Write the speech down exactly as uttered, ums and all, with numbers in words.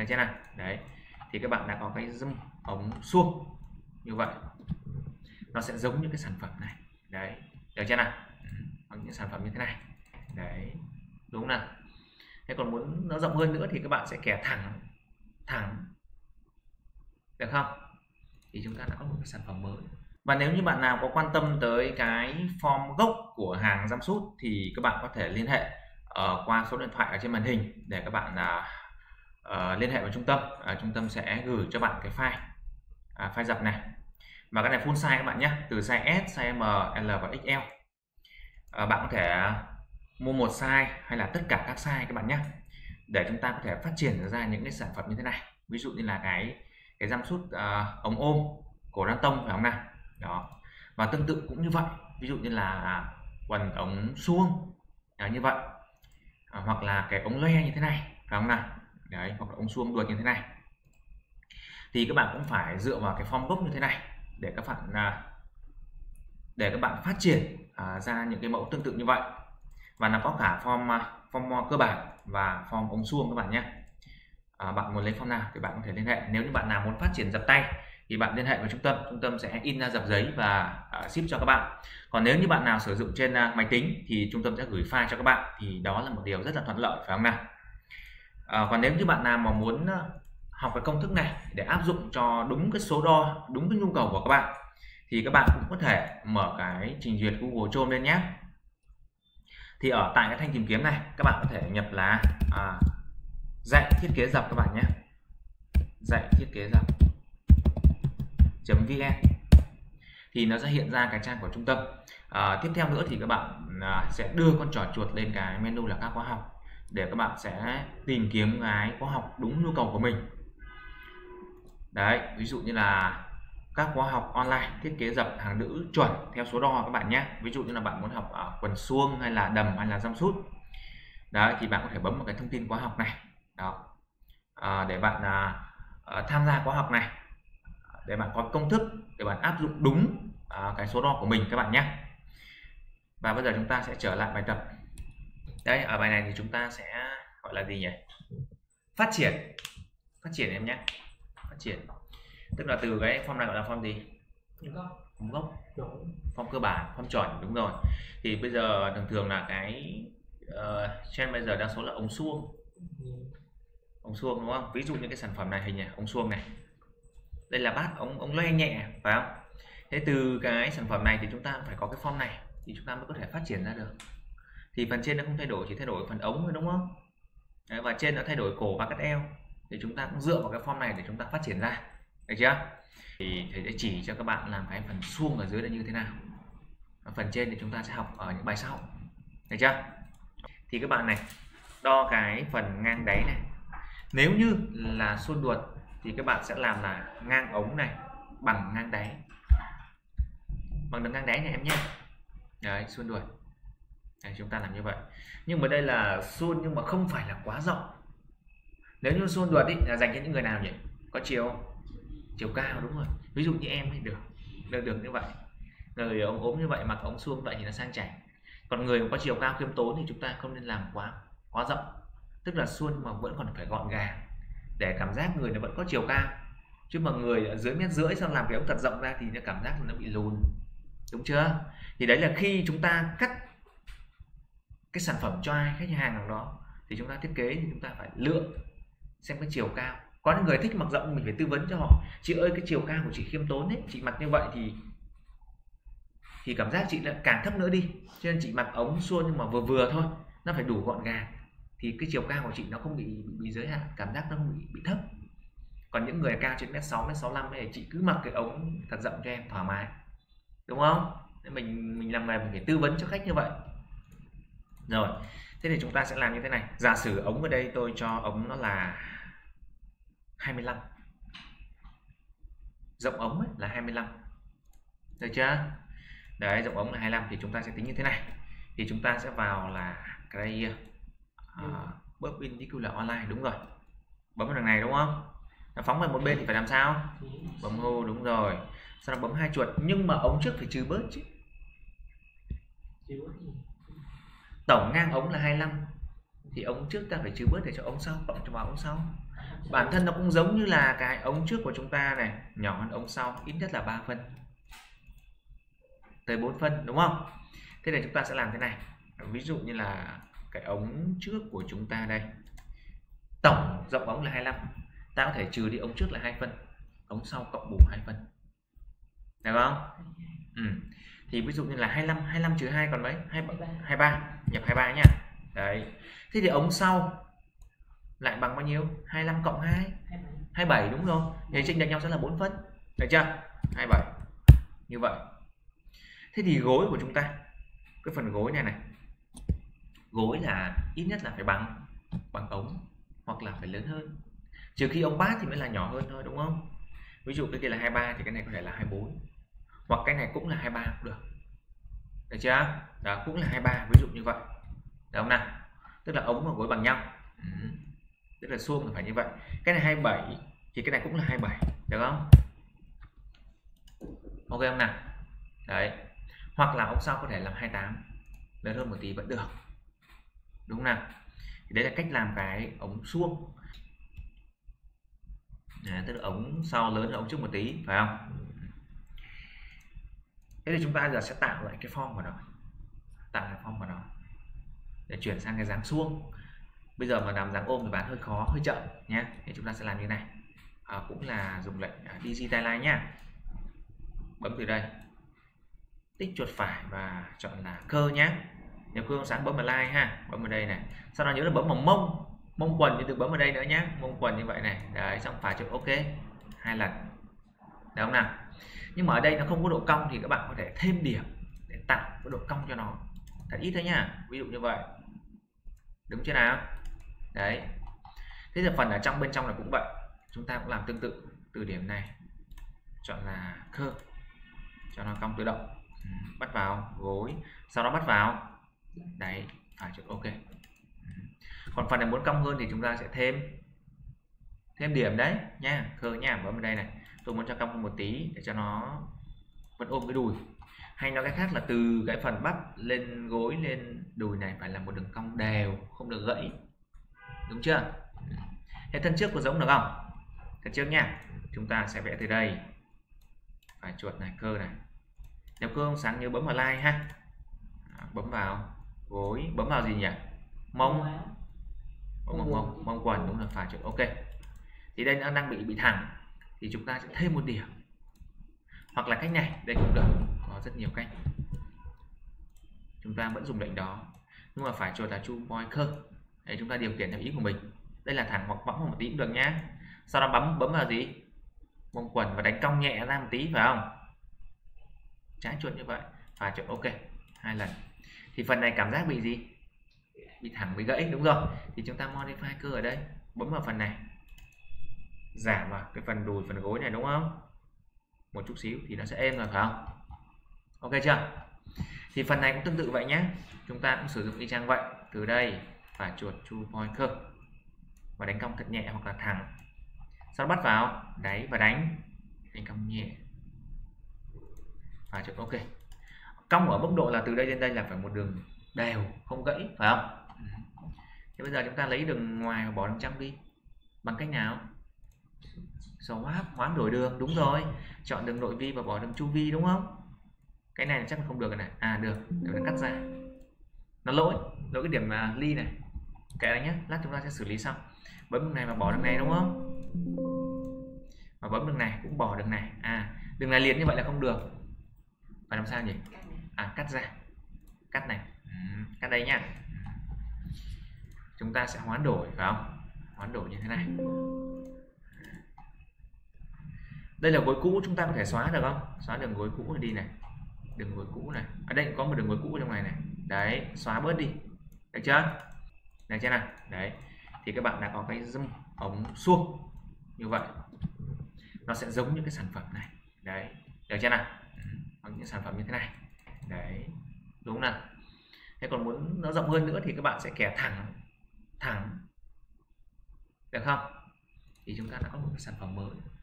Được chưa nào? Đấy, thì các bạn đã có cái dâm ống suông như vậy, nó sẽ giống như cái sản phẩm này. Đấy, được chưa nào? Có những sản phẩm như thế này. Đấy, đúng nào? Thế còn muốn nó rộng hơn nữa thì các bạn sẽ kẻ thẳng thẳng, được không? Thì chúng ta đã có một cái sản phẩm mới. Và nếu như bạn nào có quan tâm tới cái form gốc của hàng Jumpsuit thì các bạn có thể liên hệ uh, qua số điện thoại ở trên màn hình để các bạn uh, uh, liên hệ với trung tâm. Uh, trung tâm sẽ gửi cho bạn cái file uh, file dập này, và cái này full size các bạn nhé, từ size S, size M, L và ích eo. Uh, bạn có thể mua một size hay là tất cả các size các bạn nhé, để chúng ta có thể phát triển ra những cái sản phẩm như thế này. Ví dụ như là cái cái Jumpsuit uh, ống ôm cổ răng tông, phải không nào? Đó, và tương tự cũng như vậy, ví dụ như là quần ống suông à, như vậy, à, hoặc là cái ống loe như thế này, phải không nào? Đấy, hoặc là ống suông đuột như thế này, thì các bạn cũng phải dựa vào cái form gốc như thế này để các bạn à, để các bạn phát triển à, ra những cái mẫu tương tự như vậy. Và nó có cả form form cơ bản và form ống suông các bạn nhé. À, bạn muốn lấy form nào thì bạn có thể liên hệ. Nếu như bạn nào muốn phát triển dập tay thì bạn liên hệ với trung tâm, trung tâm sẽ in ra dập giấy và uh, ship cho các bạn. Còn nếu như bạn nào sử dụng trên uh, máy tính thì trung tâm sẽ gửi file cho các bạn, thì đó là một điều rất là thuận lợi, phải không nào? À, còn nếu như bạn nào mà muốn uh, học cái công thức này để áp dụng cho đúng cái số đo, đúng cái nhu cầu của các bạn, thì các bạn cũng có thể mở cái trình duyệt Google Chrome lên nhé. Thì ở tại cái thanh tìm kiếm này các bạn có thể nhập là à, dạy thiết kế dập các bạn nhé, dạy thiết kế dập .vn thì nó sẽ hiện ra cái trang của trung tâm. À, tiếp theo nữa thì các bạn à, sẽ đưa con trỏ chuột lên cái menu là các khóa học để các bạn sẽ tìm kiếm cái khóa học đúng nhu cầu của mình. Đấy, ví dụ như là các khóa học online thiết kế dập hàng nữ chuẩn theo số đo các bạn nhé. Ví dụ như là bạn muốn học ở quần suông hay là đầm hay là Jumpsuit. Đấy, thì bạn có thể bấm vào cái thông tin khóa học này. Đó. À, để bạn à, à, tham gia khóa học này, để bạn có công thức để bạn áp dụng đúng à, cái số đo của mình các bạn nhé. Và bây giờ chúng ta sẽ trở lại bài tập. Đấy, ở bài này thì chúng ta sẽ gọi là gì nhỉ? Phát triển. Phát triển em nhé. Phát triển. Tức là từ cái form này gọi là form gì? Form gốc. Form cơ bản, form chuẩn, đúng rồi. Thì bây giờ thường thường là cái uh, trend bây giờ đa số là ống suông. Ống suông đúng không? Ví dụ như cái sản phẩm này hình này, ống suông này. Đây là bát ống ống loe nhẹ, phải không? Thế từ cái sản phẩm này thì chúng ta phải có cái form này thì chúng ta mới có thể phát triển ra được. Thì phần trên nó không thay đổi, chỉ thay đổi phần ống thôi, đúng không? Đấy, và trên nó thay đổi cổ và cắt eo, thì chúng ta cũng dựa vào cái form này để chúng ta phát triển ra, được chưa? Thì thầy sẽ chỉ cho các bạn làm cái phần suông ở dưới là như thế nào, và phần trên thì chúng ta sẽ học ở những bài sau, được chưa? Thì các bạn này đo cái phần ngang đáy này, nếu như là suôn đuột thì các bạn sẽ làm là ngang ống này bằng ngang đáy, bằng đường ngang đáy này em nhé. Đấy, suôn đuột. Đấy, chúng ta làm như vậy. Nhưng mà đây là suôn nhưng mà không phải là quá rộng. Nếu như suôn đuột ý, là dành cho những người nào nhỉ? Có chiều chiều cao, đúng rồi. Ví dụ như em thì được được được như vậy. Người ống ốm như vậy mặc ống suông vậy thì nó sang chảnh. Còn người có chiều cao khiêm tốn thì chúng ta không nên làm quá quá rộng. Tức là suôn mà vẫn còn phải gọn gàng để cảm giác người nó vẫn có chiều cao. Chứ mà người ở dưới mét rưỡi xong làm cái ống thật rộng ra thì nó cảm giác nó bị lùn, đúng chưa? Thì đấy là khi chúng ta cắt cái sản phẩm cho ai khách hàng nào đó thì chúng ta thiết kế thì chúng ta phải lựa xem cái chiều cao. Có những người thích mặc rộng mình phải tư vấn cho họ, chị ơi cái chiều cao của chị khiêm tốn ấy, chị mặc như vậy thì thì cảm giác chị lại càng thấp nữa đi, cho nên chị mặc ống suôn nhưng mà vừa vừa thôi, nó phải đủ gọn gàng thì cái chiều cao của chị nó không bị bị, bị giới hạn, cảm giác nó không bị bị thấp. Còn những người cao trên mét sáu, mét sáu mươi lăm này chị cứ mặc cái ống thật rộng cho em thoải mái, đúng không? Nên mình mình làm nghề mình phải tư vấn cho khách như vậy. Rồi, thế thì chúng ta sẽ làm như thế này. Giả sử ống ở đây tôi cho ống nó là hai mươi lăm, rộng ống ấy là hai mươi lăm, được chưa? Đấy, rộng ống là hai mươi lăm thì chúng ta sẽ tính như thế này. Thì chúng ta sẽ vào là cái uh, perpendicular online, đúng rồi. Bấm vào đường này đúng không? Nó phóng về một bên thì phải làm sao? Bấm hô, đúng rồi. Sau đó bấm hai chuột, nhưng mà ống trước phải trừ bớt chứ. Tổng ngang ống là hai mươi lăm thì ống trước ta phải trừ bớt để cho ống sau cộng cho vào ống sau. Bản thân nó cũng giống như là cái ống trước của chúng ta này, nhỏ hơn ống sau ít nhất là ba phân tới bốn phân, đúng không? Thế này chúng ta sẽ làm thế này. Ví dụ như là cái ống trước của chúng ta đây, tổng rộng ống là hai mươi lăm, ta có thể trừ đi ống trước là hai phân, ống sau cộng bù hai phân, được không? Ừ. Thì ví dụ như là hai mươi lăm, hai mươi lăm trừ hai còn mấy? hai mươi ba, nhập hai mươi ba nhá. Đấy. Thế thì ống sau lại bằng bao nhiêu? hai mươi lăm cộng hai, hai mươi bảy, đúng không? Thì chênh lệch nhau sẽ là bốn phân. Được chưa? hai mươi bảy. Như vậy. Thế thì gối của chúng ta, cái phần gối này này, gối là ít nhất là phải bằng bằng ống hoặc là phải lớn hơn. Trừ khi ống bát thì mới là nhỏ hơn thôi, đúng không? Ví dụ cái kia là hai mươi ba thì cái này có thể là hai mươi bốn. Hoặc cái này cũng là hai mươi ba cũng được. Được chưa? Đó, cũng là hai mươi ba, ví dụ như vậy. Được không nào? Tức là ống và gối bằng nhau. Ừ. Tức là xuông là phải như vậy. Cái này hai mươi bảy thì cái này cũng là hai mươi bảy, được không? Ok không nào? Đấy. Hoặc là ống sau có thể làm hai mươi tám, lớn hơn một tí vẫn được, đúng không nào? Thì đấy là cách làm cái ống suông. Đấy, tức là ống sau lớn hơn ống trước một tí, phải không? Thế thì chúng ta giờ sẽ tạo lại cái form của nó, tạo lại form của nó để chuyển sang cái dáng suông. Bây giờ mà làm dáng ôm thì bán hơi khó, hơi chậm nhé. Thì chúng ta sẽ làm như này, à, cũng là dùng lệnh Digitize nhá. Bấm từ đây, tích chuột phải và chọn là cơ nhé. Nếu cơ không sáng bấm vào like ha, bấm vào đây này. Sau đó nhớ là bấm vào mông, mông quần thì đừng bấm vào đây nữa nhé, mông quần như vậy này. Đấy, xong phải chọn ok hai lần, được không nào? Nhưng mà ở đây nó không có độ cong thì các bạn có thể thêm điểm để tạo cái độ cong cho nó thật ít thôi nhá, ví dụ như vậy, đúng chưa nào? Đấy. Thế thì phần ở trong bên trong là cũng vậy, chúng ta cũng làm tương tự. Từ điểm này chọn là curve cho nó cong tự động, ừ, bắt vào gối, sau đó bắt vào đấy, phải chọn ok. Ừ. Còn phần này muốn cong hơn thì chúng ta sẽ thêm thêm điểm đấy nha, curve nha, bấm vào đây này. Tôi muốn cho cong hơn một tí để cho nó vẫn ôm cái đùi, hay nói cách khác là từ cái phần bắp lên gối lên đùi này phải là một đường cong đều, không được gãy, đúng chưa? Thế thân trước có giống được không? Thân trước nha, chúng ta sẽ vẽ từ đây, phải chuột này, cơ này. Nếu cơ không sáng nhớ bấm vào like ha. Bấm vào gối, bấm vào gì nhỉ? Mông, bấm vào mông, mông quần, đúng là phải chuột ok. Thì đây nó đang bị bị thẳng thì chúng ta sẽ thêm một điểm, hoặc là cách này, đây cũng được, có rất nhiều cách. Chúng ta vẫn dùng lệnh đó, nhưng mà phải chuột là chu point curve. Đấy, chúng ta điều khiển theo ý của mình. Đây là thẳng hoặc võng một tí cũng được nhá. Sau đó bấm bấm vào gì? Mông quần và đánh cong nhẹ ra một tí, phải không? Trái chuột như vậy, phải chuột ok hai lần. Thì phần này cảm giác bị gì? Bị thẳng, bị gãy, đúng rồi. Thì chúng ta modify cơ ở đây, bấm vào phần này, giảm vào cái phần đùi, phần gối này, đúng không? Một chút xíu thì nó sẽ êm rồi, phải không? Ok chưa? Thì phần này cũng tương tự vậy nhé, chúng ta cũng sử dụng y chang vậy. Từ đây phải chuột chu point curve và đánh cong thật nhẹ hoặc là thẳng, sau đó bắt vào đáy và đánh đánh cong nhẹ, phải chuột ok. Cong ở mức độ là từ đây đến đây là phải một đường đều, không gãy, phải không? Thế bây giờ chúng ta lấy đường ngoài và bỏ đường trong đi. Bằng cách nào? Swap, hoán đổi đường, đúng rồi. Chọn đường nội vi và bỏ đường chu vi, đúng không? Cái này chắc là không được rồi này. À được, để nó cắt ra. Nó lỗi, lỗi cái điểm uh, ly này. Kệ đấy nhé, lát chúng ta sẽ xử lý xong. Bấm đường này và bỏ đường này, đúng không? Và bấm đường này cũng bỏ đường này. À, đường này liền như vậy là không được. Phải làm sao nhỉ? À, cắt ra. Cắt này. Ừ, cắt đây nhá. Chúng ta sẽ hoán đổi, phải không? Hoán đổi như thế này. Đây là gối cũ, chúng ta có thể xóa được không? Xóa đường gối cũ này đi này. Đường gối cũ này. Ở đây có một đường gối cũ trong này này. Đấy, xóa bớt đi. Được chưa? Được chưa nào? Đấy. Thì các bạn đã có cái dâm ống suông như vậy. Nó sẽ giống như cái sản phẩm này. Đấy. Được chưa nào? Có những sản phẩm như thế này. Đấy. Đúng nào? Thế còn muốn nó rộng hơn nữa thì các bạn sẽ kẻ thẳng thẳng. Được không? Thì chúng ta đã có một cái sản phẩm mới.